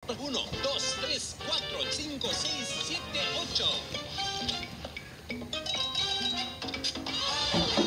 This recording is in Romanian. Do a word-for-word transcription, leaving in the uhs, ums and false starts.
uno, dos, tres, cuatro, cinco, seis, siete, ocho.